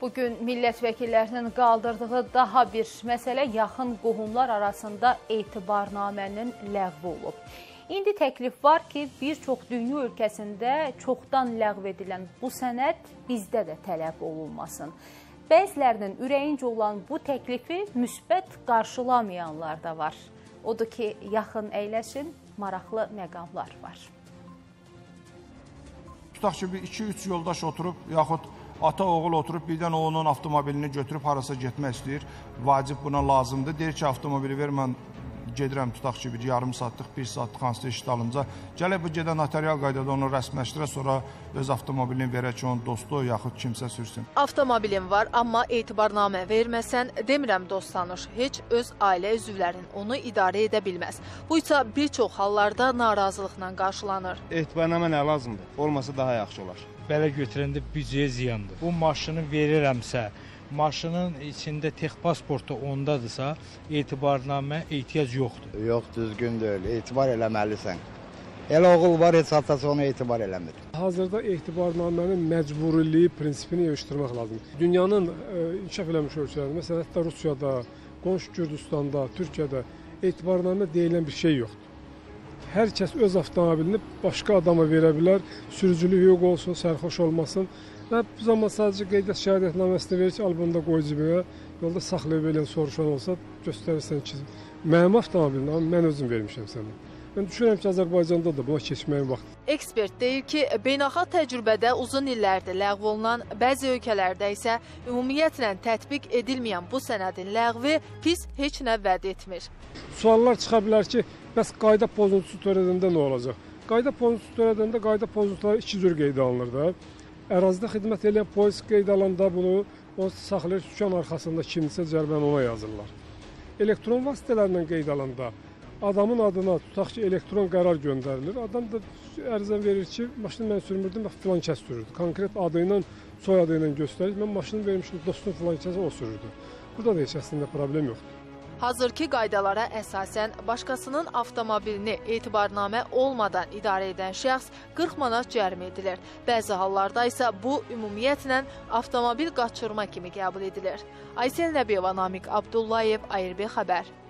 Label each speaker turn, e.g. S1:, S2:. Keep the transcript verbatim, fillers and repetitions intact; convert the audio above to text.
S1: Bugün millət vəkillərinin qaldırdığı daha bir məsələ yaxın qohumlar arasında etibarnamənin ləğv olub. İndi təklif var ki, bir çox dünya ölkəsində çoxdan ləğv edilən bu sənəd bizdə də tələb olunmasın. Bəzilərinin ürəyincə olan bu təklifi müsbət qarşılamayanlar da var. Odur ki, yaxın əyləşin, maraqlı məqamlar var.
S2: Tutaq ki, bir iki üç yoldaş oturub, yaxud ata oğul oturub, birdən o onun avtomobilini götürüb harasa getmək istəyir, vacib buna lazımdır. Deyir ki, avtomobili ver, mən gedirəm, tutaq ki, bir yarım saatlıq, bir saatlıq hansısa işit alınca. Gələk bu gedən notarial qaydada onu rəsməşdirə, sonra öz avtomobilini verək ki, onun dostu yaxud kimsə sürsün.
S3: Avtomobilin var, amma etibarnamə verməsən, demirəm dost tanış, heç öz ailə üzvlərin onu idarə edə bilməz. Bu isə bir çox hallarda narazılıqla qarşılanır.
S4: Etibarnamə nə lazımdır? Olmasa daha yaxşı olar.
S5: Belə götürəndə büdcəyə ziyandır. Bu maşını verirəmsə, maşının içində tex pasportu ondadırsa, etibarnamə ehtiyac yoxdur.
S6: Yox, düzgün deyil. Etibar eləməlisən. Elə oğul var, heç atası onu etibar eləmir.
S7: Hazırda etibarnamənin məcburiliyi prinsipini yığışdırmaq lazımdır. Dünyanın e, inkişaf eləmiş ölkələrində, məsələn, hətta Rusiyada, qonşu Gürcüstanda, Türkiyədə etibarnamə deyilən bir şey yoxdur. Hər kəs öz avtomobilini başqa adama verə bilər, sürücülük hüquq olsun, sərxoş olmasın. Və bu zaman sadəcə qeydiyyat şəhadətnaməsini verir ki, albında qoy cibinə, yolda saxlayıb eləyən soruşan olsa, göstərirsən ki, mənim avtomobilini, amma mən özüm vermişəm sənə. Mən düşünürəm ki, Azərbaycanda da buna keçməyin vaxtı.
S3: Ekspert deyir ki, beynəlxalq təcrübədə uzun illərdir ləğv olunan, bəzi ölkələrdə isə ümumiyyətlə tətbiq edilməyən bu sənədin ləğvi pis heç nə vəd etmir.
S7: Suallar çıxa bilər ki, bəs qayda pozuntusu törədəndə nə olacaq? Qayda pozuntusu törədəndə qayda pozuntuları iki cür qeydə alınır da. Ərazidə xidmət edən polis qeyd alanda bunu o saxlayır, sükan arxasında kimsə cəriməni ona yazırlar. Elektron vasitələrlə qeyd alanda adamın adına tutaq ki, elektron qərar göndərilir. Adam da ərizə verir ki, maşını mən sürmürdüm, filan kəs sürürdü. Konkret adı ilə, soy adı ilə göstərir. Mən maşını vermişdim, dostum filan kəsə o sürürdü. Burada da heç əslində problem yoxdur.
S3: Hazırki qaydalara əsasən başqasının avtomobilini etibarnamə olmadan idarə edən şəxs qırx manat cərimə edilir. Bəzi hallarda isə bu ümumiyyətlə avtomobil qaçırma kimi qəbul edilir. Aysel Nəbiyeva, Namiq Abdullayev, A R B xəbər.